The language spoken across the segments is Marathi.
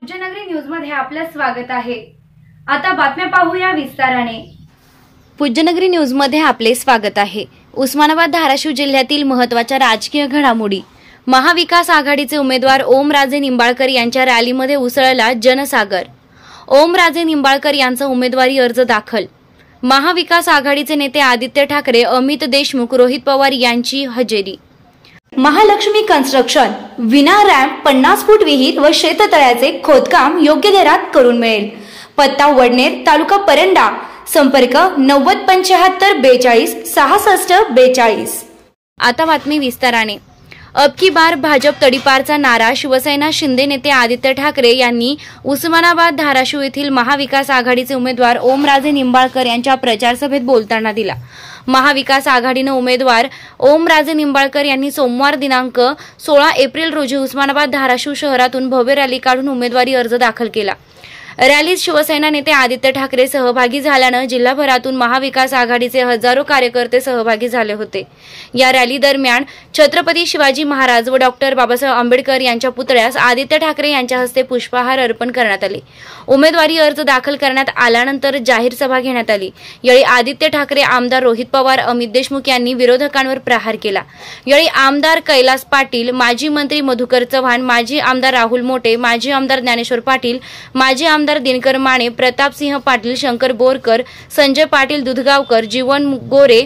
पूज्यनगरी न्यूज मध्ये आपलं स्वागत आहे। आता बातम्या पाहूया विस्ताराने। पूज्यनगरी न्यूज मध्ये आपले स्वागत आहे। उस्मानाबाद धाराशिव जिल्ह्यातील महत्त्वाच्या राजकीय घडामोडी। महाविकास आघाडीचे उमेदवार ओमराजे निंबाळकर यांच्या रॅलीमध्ये उसळला जनसागर। ओमराजे निंबाळकर यांचा उमेदवारी अर्ज दाखल। महाविकास आघाडीचे नेते आदित्य ठाकरे, अमित देशमुख, रोहित पवार यांची हजेरी। महालक्ष्मी कन्स्ट्रक्शन विना रॅम्प 50 फूट विहीर व शेततळ्याचे खोदकाम योग्य दरात करून मिळेल। पत्ता वडनेर, तालुका परंडा। संपर्क 9075 42 66 42। आता बातमी विस्ताराने। अब की बार भाजप तडीपारचा नारा शिवसेना शिंदे नेते आदित्य ठाकरे यांनी उस्मानाबाद धाराशिव येथील महाविकास आघाडीचे उमेदवार ओमराजे निंबाळकर यांच्या प्रचार सभेत बोलताना दिला। महाविकास आघाडीने उमेदवार ओमराजे निंबाळकर यांनी सोमवार दिनांक 16 एप्रिल रोजी उस्मानाबाद धाराशिव शहरातून भव्य रॅली काढून उमेदवारी अर्ज दाखल केला। रॅलीत शिवसेना नेते आदित्य ठाकरे सहभागी झाल्याने जिल्हाभरातून महाविकास आघाडीचे हजारो कार्यकर्ते सहभागी झाले होते। या रॅली दरम्यान छत्रपती शिवाजी महाराज व डॉक्टर बाबासाहेब आंबेडकर यांच्या पुतळ्यास आदित्य ठाकरे यांच्या हस्ते पुष्पहार अर्पण करण्यात आले। उमेदवारी अर्ज दाखल करण्यात आल्यानंतर जाहीर सभा घेण्यात आली। यावेळी आदित्य ठाकरे, आमदार रोहित पवार, अमित देशमुख यांनी विरोधकांवर प्रहार केला। यावेळी आमदार कैलास पाटील, माजी मंत्री मधुकर चव्हाण, माजी आमदार राहुल मोटे, माजी आमदार ज्ञानेश्वर पाटील, माजी आमदार दिनकर माने, प्रतापसिंह पाटील, शंकर बोरकर, संजय पाटील दुधगावकर, जीवन गोरे,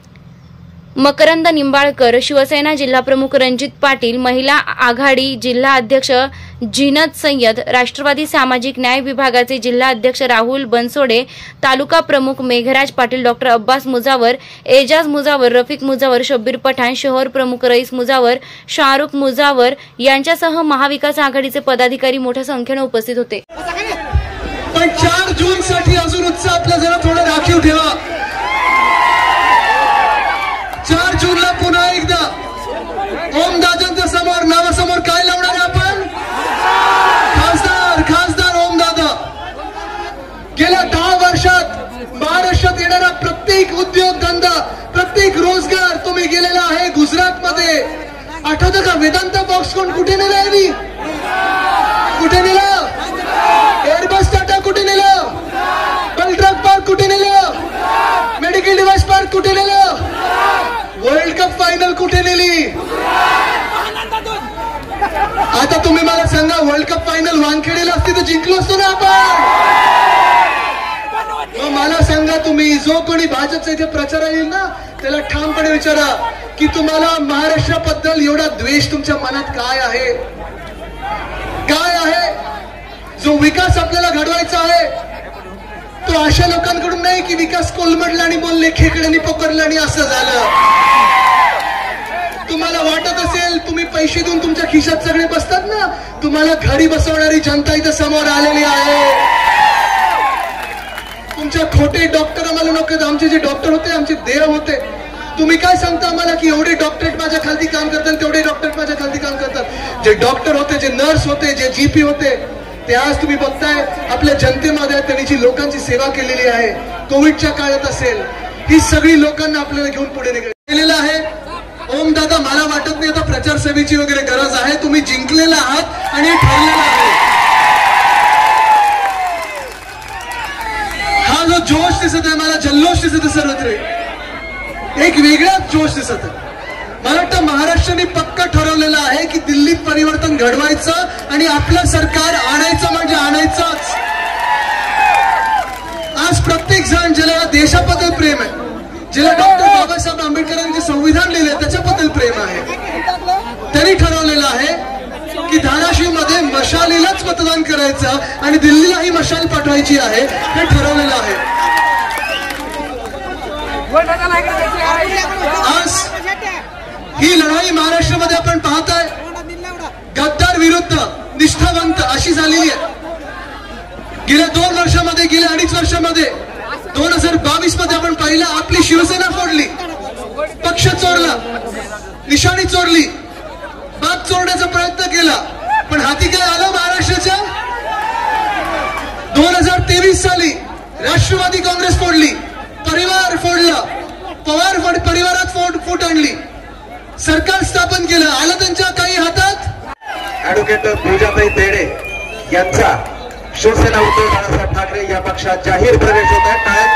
मकरंद निंबाळकर, शिवसेना जिल्हाप्रमुख रणजित पाटील, महिला आघाडी जिल्हा अध्यक्ष जिनत सय्यद, राष्ट्रवादी सामाजिक न्याय विभागाचे जिल्हा अध्यक्ष राहुल बनसोडे, तालुका प्रमुख मेघराज पाटील, डॉक्टर अब्बास मुजावर, एजाज मुजावर, रफिक मुजावर, शब्बीर पठाण, शहर प्रमुख रईस मुजावर, शाहरुख मुजावर यांच्यासह महाविकास आघाडीचे पदाधिकारी मोठ्या संख्येने उपस्थित होते। पण 4 जून साठी अजून उत्साह आपला जरा थोडा राखीव ठेवा। 4 जूनला पुन्हा एकदा ओमदादांच्या समोर नावासमोर काय लावणार आपण? खासदार ओमदादा। गेल्या 10 वर्षात महाराष्ट्रात येणारा प्रत्येक उद्योगधंदा, प्रत्येक रोजगार तुम्ही गेलेला आहे गुजरातमध्ये। आठवतं का वेदांत बॉक्सकॉन कुठे नेलं आहे? कुठे नेलं? एअरबस टाटा कुठे नेलं? बलट्रक पार्क कुठे नेलं? मेडिकल डिव्हाइस पार्क कुठे नेलं? वर्ल्ड कप फायनल कुठे नेली? आता तुम्ही मला सांगा, वर्ल्ड कप फायनल वानखेडेला असती तर जिंकलो असतो ना आपण। मग मला सांगा तुम्ही, जो कोणी भाजपचा इथे प्रचार येईल ना त्याला ठामपणे विचारा की तुम्हाला महाराष्ट्राबद्दल एवढा द्वेष तुमच्या मनात काय आहे? काय आहे? जो विकास आपल्याला घडवायचा आहे तो अशा लोकांकडून नाही की विकास कोलमडला आणि बोलले खेकड्यांनी पकडलं आणि असं झालं। तुम्हाला वाटत असेल तुम्ही पैसे देऊन तुमच्या खिशात सगळे बसतात ना, तुम्हाला घरी बसवणारी जनता इथं समोर आलेली आहे। तुमच्या खोटे डॉक्टर आम्हाला नको। आमचे जे डॉक्टर होते आमचे देव होते। तुम्ही काय सांगता आम्हाला की एवढे डॉक्टरेट माझ्या खाली काम करतात, तेवढे डॉक्टरेट माझ्या खाली काम करतात? जे डॉक्टर होते, जे नर्स होते, जे जीपी होते, ते आज तुम्ही बघताय आपल्या जनतेमध्ये त्यांनी जी लोकांची सेवा केलेली आहे, कोविडच्या काळात असेल, ही सगळी लोकांना आपल्याला घेऊन पुढे गेलेलं आहे। ओमदादा, मला वाटत नाही आता प्रचार सभेची वगैरे गरज आहे। तुम्ही जिंकलेला आहात आणि ठरलेला आहे। हा जो जोश दिसत आहे, मला जल्लोष दिसत आहे सर्वत्र, एक वेगळाच जोश दिसत आहे। मला वाटतं महाराष्ट्राने पक्का ठरवलेलं आहे की दिल्लीत परिवर्तन घडवायचं आणि आपलं सरकार आणायचं म्हणजे आणायचंच। आज प्रत्येक जण ज्याला देशाबद्दल प्रेम आहे, ज्याला डॉक्टर बाबासाहेब आंबेडकरांनी संविधान लिहिले त्याच्याबद्दल प्रेम आहे, त्यांनी ठरवलेलं आहे की धाराशिव मध्ये मशालीलाच मतदान करायचं आणि दिल्लीलाही मशाल पाठवायची आहे, हे ठरवलेलं आहे। आज ही लढाई महाराष्ट्रामध्ये आपण पाहताय, गद्दार विरुद्ध निष्ठावंत अशी झालेली आहे। गेल्या 2 वर्षामध्ये, गेल्या 2.5 वर्षामध्ये 2022 मध्ये आपण पाहिलं, आपली शिवसेना फोडली, पक्ष चोरला, निशाणी चोरली, बाग चोरण्याचा प्रयत्न केला, पण हाती काय आलं महाराष्ट्राच्या? 2023 साली राष्ट्रवादी काँग्रेस फोडली, परिवार फोडला, पवार परिवारात फूट आणली, सरकार स्थापन केलं, आलं त्यांच्या काही हातात? ऍडव्होकेट पूजाताई तेडे यांचा शिवसेना उद्धव बाळासाहेब ठाकरे या पक्षात जाहीर प्रवेश होत आहे.